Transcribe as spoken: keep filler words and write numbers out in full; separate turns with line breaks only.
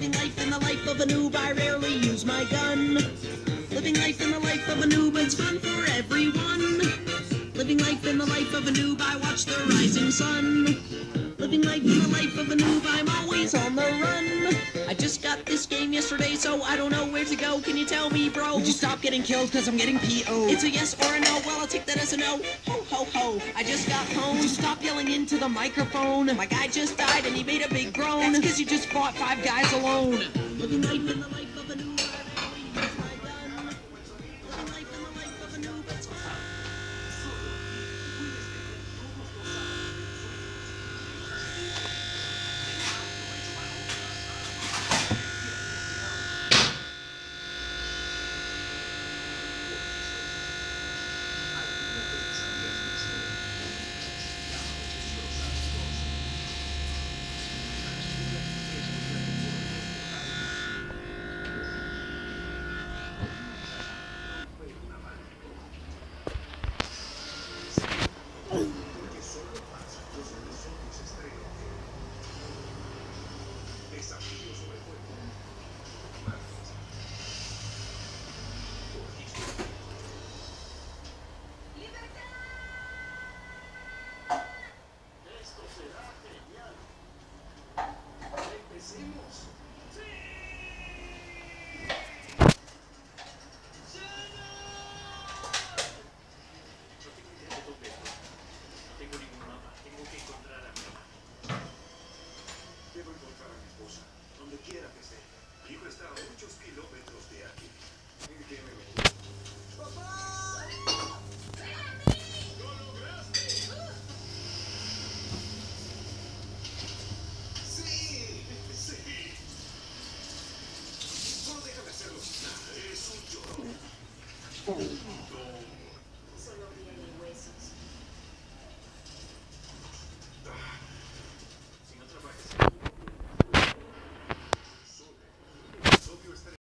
Living life in the life of a noob, I rarely use my gun. Living life in the life of a noob, it's fun for everyone. Living life in the life of a noob, I watch the rising sun. Living life in the life of a noob, I'm always on the run. I just got this game yesterday, so I don't know where to go. Can you tell me, bro?
Would you stop getting killed, cause I'm getting P O'd?
It's a yes or a no, well I'll take that as a no. Ho ho ho, I just got home.
Would you stop yelling into the microphone?
My guy just died and he made a big groan.
That's cause you just fought five guys alone.
Living life in the life of a noob, I rarely use my gun. Living life in the life of a noob, it's fun.
Oh.